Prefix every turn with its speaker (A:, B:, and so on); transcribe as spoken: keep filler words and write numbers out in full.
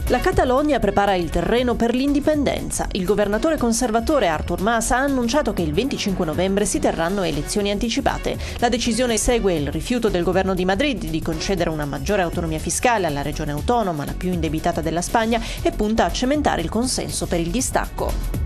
A: La Catalogna prepara il terreno per l'indipendenza. Il governatore conservatore Artur Mas ha annunciato che il venticinque novembre si terranno elezioni anticipate. La decisione segue il rifiuto del governo di Madrid di concedere una maggiore autonomia fiscale alla regione autonoma, la più indebitata della Spagna, e punta a cementare il consenso per il distacco.